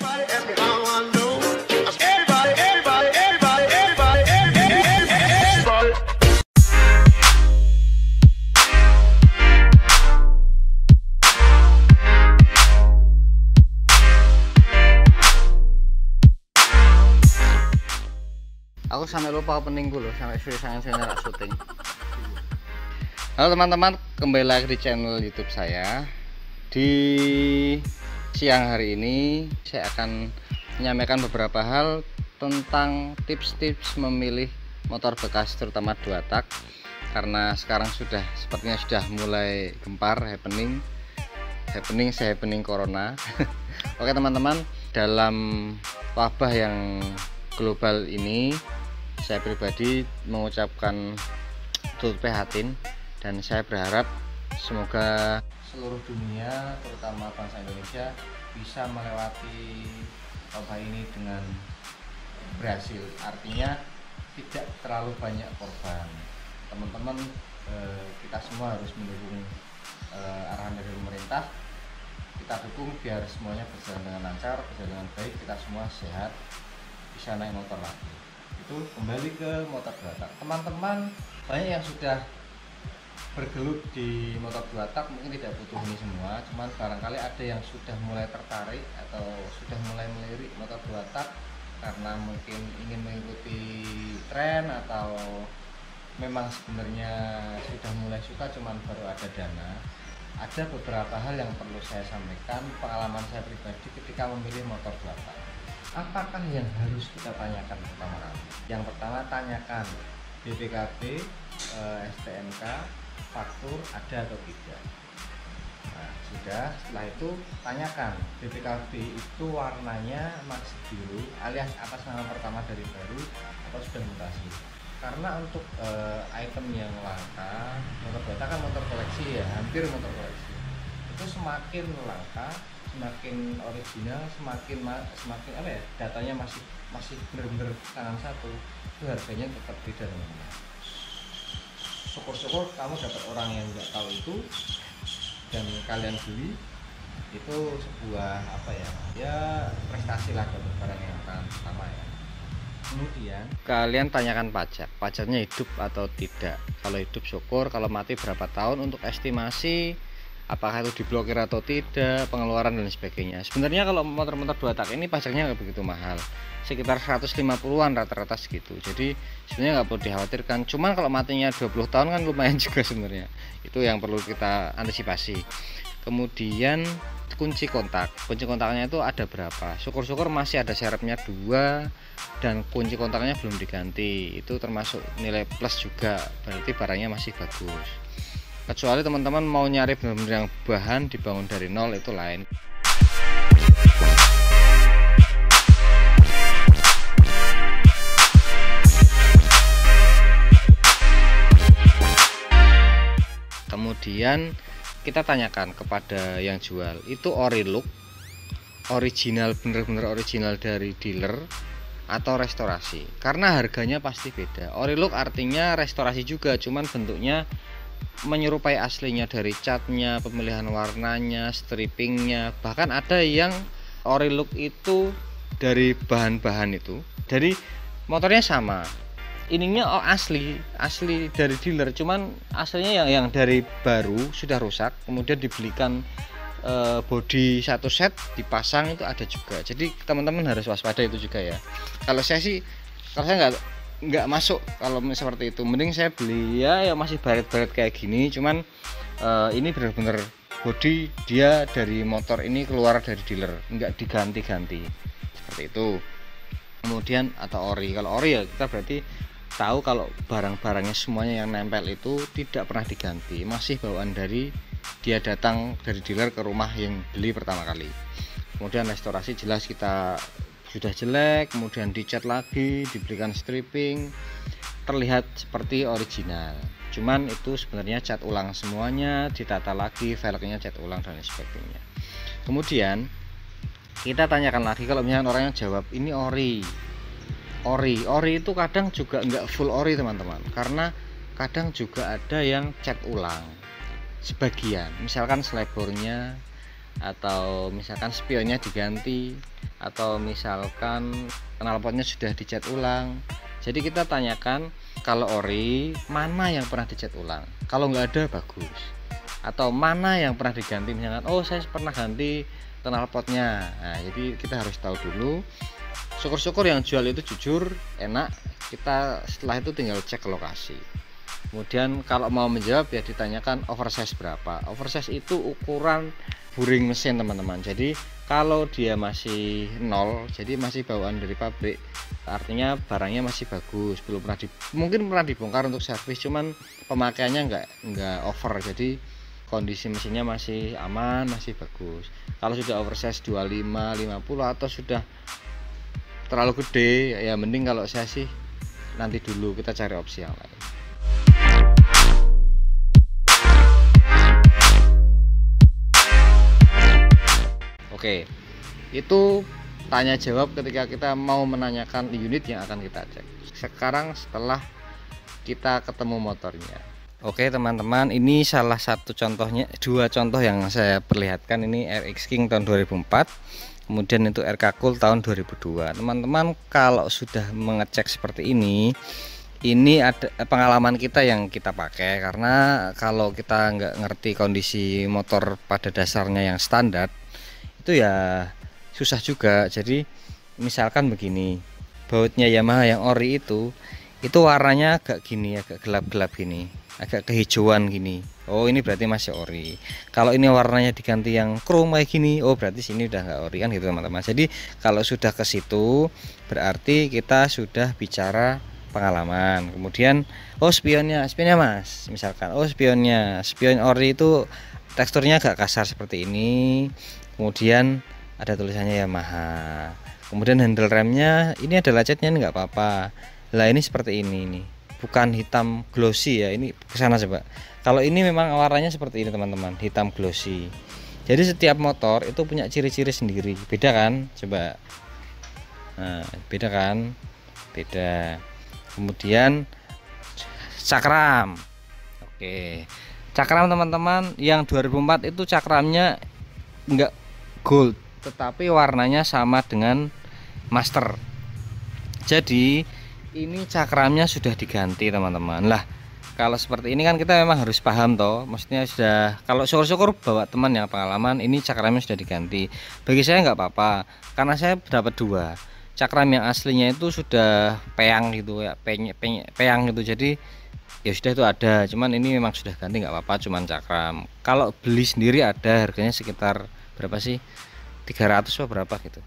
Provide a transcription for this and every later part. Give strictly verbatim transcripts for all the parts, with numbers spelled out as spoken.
Aku sampai lupa opening dulu, sampai sudah sangat saya syuting. Halo teman-teman, kembali lagi di channel YouTube saya. Di siang hari ini saya akan menyampaikan beberapa hal tentang tips-tips memilih motor bekas, terutama dua tak. Karena sekarang sudah sepertinya sudah mulai gempar, happening, happening, se-happening corona. Oke teman-teman, dalam wabah yang global ini, saya pribadi mengucapkan turut prihatin dan saya berharap semoga seluruh dunia, terutama bangsa Indonesia, bisa melewati wabah ini dengan berhasil. Artinya tidak terlalu banyak korban. Teman-teman, eh, kita semua harus mendukung eh, arahan dari pemerintah. Kita dukung biar semuanya berjalan dengan lancar, berjalan dengan baik, kita semua sehat, bisa naik motor lagi. Itu kembali ke motor dua tak. Teman-teman banyak yang sudah bergelut di motor dua tak, mungkin tidak butuh ini semua, cuman barangkali ada yang sudah mulai tertarik atau sudah mulai melirik motor dua tak karena mungkin ingin mengikuti tren atau memang sebenarnya sudah mulai suka cuman baru ada dana. Ada beberapa hal yang perlu saya sampaikan, pengalaman saya pribadi ketika memilih motor dua tak. Apakah yang harus kita tanyakan pertama kali? Yang pertama, tanyakan B P K B, eh, S T N K, faktur ada atau tidak. Nah, sudah, setelah itu tanyakan B P K B itu warnanya masih biru alias atas nama pertama dari baru atau sudah mutasi. Karena untuk eh, item yang langka, motor dua tak kan motor koleksi ya, hampir motor koleksi. Itu semakin langka, semakin original, semakin semakin apa ya, datanya masih masih benar-benar tangan satu, itu harganya tetap beda teman-teman. Syukur-syukur kamu dapat orang yang nggak tahu itu dan kalian beli, itu sebuah apa ya, ya prestasi lah dapat barang yang pertama ya. Kemudian kalian tanyakan pajak, pajaknya hidup atau tidak. Kalau hidup syukur, kalau mati berapa tahun, untuk estimasi apakah itu diblokir atau tidak, pengeluaran dan sebagainya. Sebenarnya kalau motor-motor dua tak ini pajaknya nggak begitu mahal, sekitar seratus lima puluhan rata-rata segitu. Jadi sebenarnya nggak perlu dikhawatirkan. Cuman kalau matinya dua puluh tahun kan lumayan juga sebenarnya. Itu yang perlu kita antisipasi. Kemudian kunci kontak, kunci kontaknya itu ada berapa? Syukur-syukur masih ada serepnya dua dan kunci kontaknya belum diganti. Itu termasuk nilai plus juga, berarti barangnya masih bagus. Kecuali teman-teman mau nyari benar-benar yang bahan dibangun dari nol, itu lain. Kemudian kita tanyakan kepada yang jual, itu ori look, original, bener-bener original dari dealer atau restorasi, karena harganya pasti beda. Ori look artinya restorasi juga, cuman bentuknya menyerupai aslinya, dari catnya, pemilihan warnanya, strippingnya, bahkan ada yang ori look itu dari bahan-bahan itu, jadi motornya sama, ininya oh asli asli dari dealer, cuman aslinya yang yang dari baru sudah rusak, kemudian dibelikan e, body satu set dipasang, itu ada juga. Jadi teman-teman harus waspada itu juga ya. Kalau saya sih, kalau saya nggak nggak masuk kalau seperti itu, mending saya beli ya, ya masih baret-baret kayak gini, cuman uh, ini benar-benar body dia dari motor ini keluar dari dealer, nggak diganti-ganti seperti itu. Kemudian atau ori, kalau ori ya kita berarti tahu kalau barang-barangnya semuanya yang nempel itu tidak pernah diganti, masih bawaan dari dia datang dari dealer ke rumah yang beli pertama kali. Kemudian restorasi jelas kita sudah jelek, kemudian dicat lagi, diberikan stripping, terlihat seperti original. Cuman itu sebenarnya cat ulang semuanya, ditata lagi, velgnya cat ulang dan sebagainya. Kemudian kita tanyakan lagi, kalau misalnya orang yang jawab ini ori, ori, ori itu kadang juga nggak full ori teman-teman, karena kadang juga ada yang cat ulang sebagian, misalkan selebornya atau misalkan spionnya diganti, atau misalkan knalpotnya sudah dicat ulang. Jadi kita tanyakan kalau ori mana yang pernah dicat ulang, kalau nggak ada bagus, atau mana yang pernah diganti, misalkan oh saya pernah ganti knalpotnya. Nah, jadi kita harus tahu dulu. Syukur-syukur yang jual itu jujur, enak, kita setelah itu tinggal cek ke lokasi. Kemudian kalau mau menjawab ya ditanyakan oversize berapa. Oversize itu ukuran buring mesin teman-teman. Jadi kalau dia masih nol, jadi masih bawaan dari pabrik, artinya barangnya masih bagus, belum pernah di, mungkin pernah dibongkar untuk servis, cuman pemakaiannya nggak nggak over, jadi kondisi mesinnya masih aman, masih bagus. Kalau sudah oversize dua puluh lima, lima puluh atau sudah terlalu gede, ya mending kalau saya sih nanti dulu kita cari opsi yang lain. Oke, itu tanya jawab ketika kita mau menanyakan unit yang akan kita cek. Sekarang setelah kita ketemu motornya. Oke teman-teman, ini salah satu contohnya, dua contoh yang saya perlihatkan. Ini R X King tahun dua ribu empat, kemudian itu R K Cool tahun dua ribu dua. Teman-teman kalau sudah mengecek seperti ini, ini ada pengalaman kita yang kita pakai, karena kalau kita nggak ngerti kondisi motor pada dasarnya yang standar, itu ya susah juga. Jadi misalkan begini, bautnya Yamaha yang ori itu itu warnanya agak gini, agak gelap-gelap gini, agak kehijauan gini, oh ini berarti masih ori. Kalau ini warnanya diganti yang chrome kayak gini, oh berarti sini udah nggak ori, kan gitu teman-teman. Jadi kalau sudah ke situ berarti kita sudah bicara pengalaman. Kemudian oh spionnya, spionnya mas, misalkan oh spionnya, spion ori itu teksturnya agak kasar seperti ini, kemudian ada tulisannya Yamaha, kemudian handle remnya ini ada lecetnya, nggak apa-apa lah, ini seperti ini nih, bukan hitam glossy ya, ini kesana coba. Kalau ini memang warnanya seperti ini teman-teman, hitam glossy. Jadi setiap motor itu punya ciri-ciri sendiri, beda kan, coba. Nah, beda kan, beda. Kemudian cakram, oke, cakram teman-teman yang dua ribu empat itu cakramnya enggak gold, tetapi warnanya sama dengan master. Jadi ini cakramnya sudah diganti teman-teman. Lah kalau seperti ini kan kita memang harus paham toh, maksudnya sudah, kalau syukur-syukur bawa teman yang pengalaman, ini cakramnya sudah diganti. Bagi saya nggak apa-apa, karena saya dapat dua cakram yang aslinya itu sudah peyang gitu ya, peyang, peyang gitu. Jadi ya sudah itu ada, cuman ini memang sudah ganti, nggak apa-apa, cuman cakram. Kalau beli sendiri ada harganya sekitar berapa sih, tiga ratus atau berapa gitu.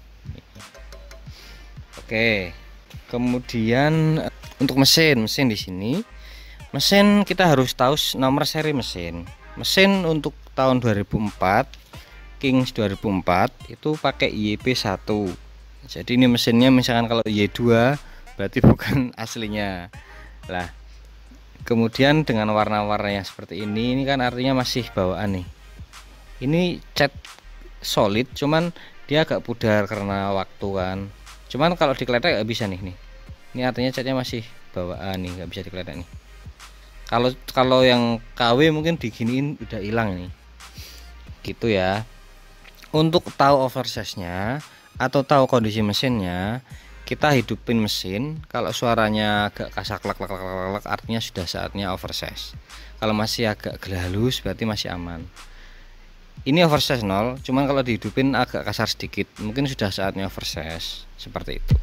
Oke, kemudian untuk mesin mesin di sini, mesin kita harus tahu nomor seri mesin. Mesin untuk tahun dua ribu empat, Kings dua ribu empat itu pakai Y P satu. Jadi ini mesinnya, misalkan kalau Y dua berarti bukan aslinya lah. Kemudian dengan warna-warna yang seperti ini, ini kan artinya masih bawaan nih. Ini cat solid, cuman dia agak pudar karena waktu kan. Cuman kalau dikeletek nggak bisa nih nih. Ini artinya catnya masih bawaan nih, nggak bisa dikeletek nih. Kalau kalau yang K W mungkin diginiin udah hilang nih. Gitu ya. Untuk tahu oversize-nya atau tahu kondisi mesinnya, kita hidupin mesin. Kalau suaranya agak kasar klak klak klak klak, artinya sudah saatnya oversize. Kalau masih agak halus berarti masih aman. Ini oversize nol, cuman kalau dihidupin agak kasar sedikit, mungkin sudah saatnya oversize, seperti itu.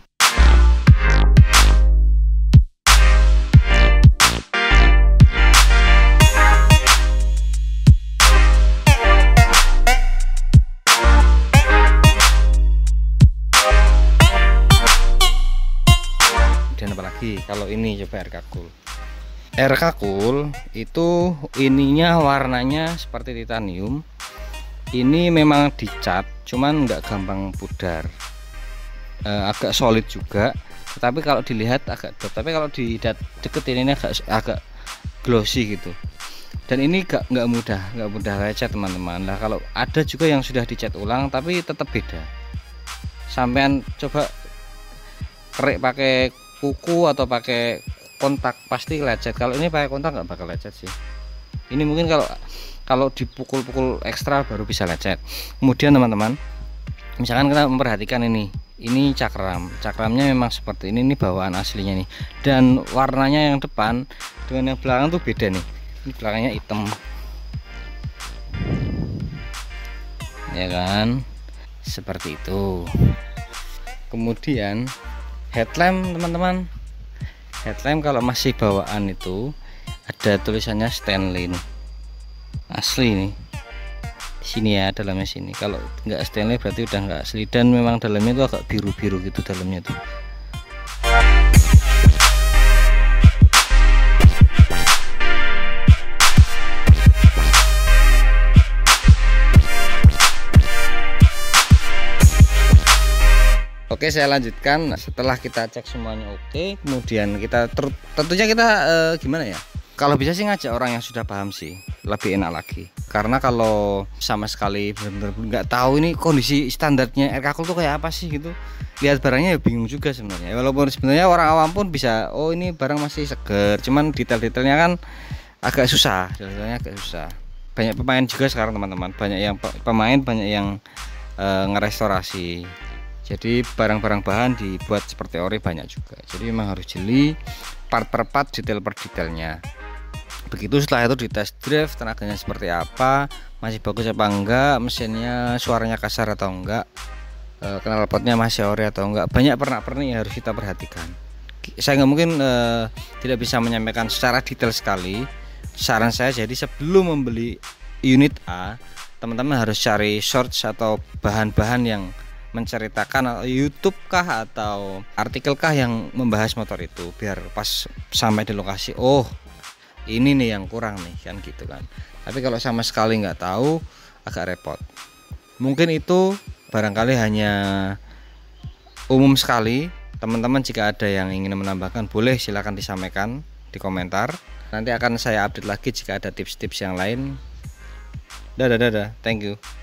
Dan apalagi kalau ini coba R K Cool. R K Cool itu ininya warnanya seperti titanium. Ini memang dicat, cuman nggak gampang pudar, e, agak solid juga. Tapi kalau dilihat agak drop, tapi kalau di deket ini agak agak glossy gitu. Dan ini gak nggak mudah, nggak mudah lecet teman-teman. Lah kalau ada juga yang sudah dicat ulang, tapi tetap beda. Sampean coba kerik pakai kuku atau pakai kontak pasti lecet. Kalau ini pakai kontak nggak bakal lecet sih. Ini mungkin kalau kalau dipukul-pukul ekstra baru bisa lecet. Kemudian teman-teman, Misalkan kita memperhatikan ini ini cakram, cakramnya memang seperti ini, ini bawaan aslinya nih, dan warnanya yang depan dengan yang belakang tuh beda nih. Ini belakangnya hitam ya kan, seperti itu. Kemudian headlamp teman-teman, headlamp kalau masih bawaan itu ada tulisannya Stanley asli nih di sini ya, dalamnya sini. Kalau nggak Stanley berarti udah nggak asli, dan memang dalamnya itu agak biru-biru gitu dalamnya tuh. Oke, saya lanjutkan. Setelah kita cek semuanya oke, kemudian kita tentunya kita eh, gimana ya? Kalau bisa sih ngajak orang yang sudah paham sih, lebih enak lagi. Karena kalau sama sekali benar-benar nggak tahu ini kondisi standarnya air kakul tuh kayak apa sih gitu, lihat barangnya ya bingung juga sebenarnya. Walaupun sebenarnya orang awam pun bisa, oh ini barang masih seger, cuman detail-detailnya kan agak susah, detailnya agak susah. Banyak pemain juga sekarang teman-teman, banyak yang pemain banyak yang eh, ngerestorasi. Jadi barang-barang bahan dibuat seperti ori banyak juga. Jadi memang harus jeli part per part, detail per detailnya. Begitu setelah itu di test drive tenaganya seperti apa, masih bagus apa enggak, mesinnya suaranya kasar atau enggak, e, knalpotnya masih ori atau enggak. Banyak pernak-pernik yang harus kita perhatikan. Saya nggak mungkin e, tidak bisa menyampaikan secara detail sekali. Saran saya, jadi sebelum membeli unit A, teman-teman harus cari source atau bahan-bahan yang menceritakan YouTube kah atau artikel kah yang membahas motor itu, biar pas sampai di lokasi, oh ini nih yang kurang nih kan gitu kan. Tapi kalau sama sekali nggak tahu agak repot. Mungkin itu barangkali hanya umum sekali. Teman-teman jika ada yang ingin menambahkan boleh silahkan disampaikan di komentar. Nanti akan saya update lagi jika ada tips-tips yang lain. Dadah dadah, thank you.